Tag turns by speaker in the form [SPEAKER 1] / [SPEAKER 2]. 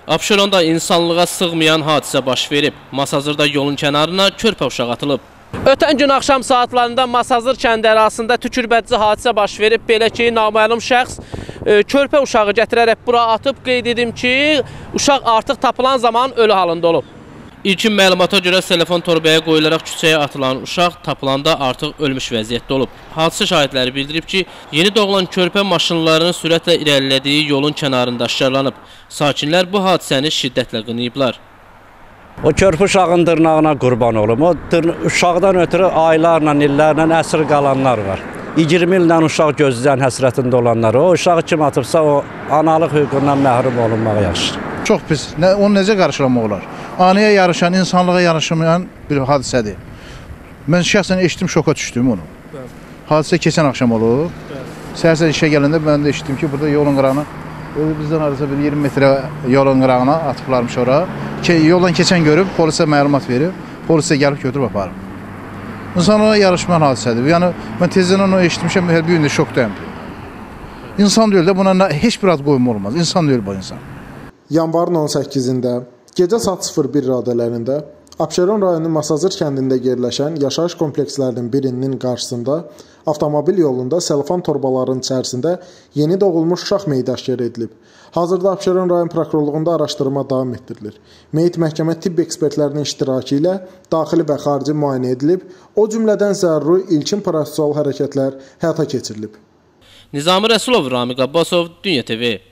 [SPEAKER 1] Abşeronda insanlığa sığmayan hadisə baş verib. Masazırda yolun kənarına körpə uşaq atılıb. Ötən gün axşam saatlarında Masazır kəndi ərazisində tükürbətçi hadisə baş verib. Belə ki, naməlum şəxs körpə uşağı gətirərək bura atıb. Qeyd edim ki, uşaq artıq tapılan zaman ölü halında olub. İlkin məlumata görə telefon torbaya qoyularaq küçəyə atılan uşaq tapılanda artıq ölmüş vəziyyətdə olub. Hadisə şahidləri bildirib ki, yeni doğulan körpə maşınlarının sürətlə irəlilədiyi yolun kənarında aşkarlanıb. Sakinlər bu hadisəni şiddətlə qınayıblar.
[SPEAKER 2] O körpə uşağın dırnağına qurban olum. O uşaqdan ötürü aylarla, illərlə əsir qalanlar var. 20 ildən uşaq gözləyən həsrətində olanlar. O uşağı kim atıbsa o analıq hüququndan məhrum olunmaq yaxşıdır.
[SPEAKER 3] Çox pis. Onu necə qarşılamaq olar? Anıya yarışan, insanlığa yarışmayan bir hadisədir. Mən şəxsən eşitdim, şoka düşdüm onu. Hadisə keçən axşam olub. Səhər işə gələndə mən də eşitdim ki, burada yolun qırağına, bizdən arası bir 20 metrə yolun qırağına atıblarmış ora. Yoldan keçən görüb, polisə məlumat verib, polisə gəlib götürüb aparıb. İnsanlığa yarışmayan hadisədir. Yəni, mən tezdən onu eşitmişəm, bir gün də şokdayım. İnsan deyil də buna heç bir ad qoyma olmaz. İnsan deyil bu insan.
[SPEAKER 4] Yanvarın 18-də gecə saat 01 radələrində Abşeron rayonu Masazır kəndində yerləşən yaşayış komplekslərinin birinin qarşısında avtomobil yolunda selofan torbaların içərisində yeni doğulmuş uşaq meyidi aşkar edilib. Hazırda Abşeron rayon prokurorluğunda araşdırma davam etdirilir. Meyit məhkəmə tibb ekspertlərinin iştirakı ilə daxili və xarici müayinə edilib, o cümlədən zəruri ilkin prosessual hərəkətlər həyata keçirilib.
[SPEAKER 1] Nizami Rəsulov, Ramiq Abbasov, Dünya TV.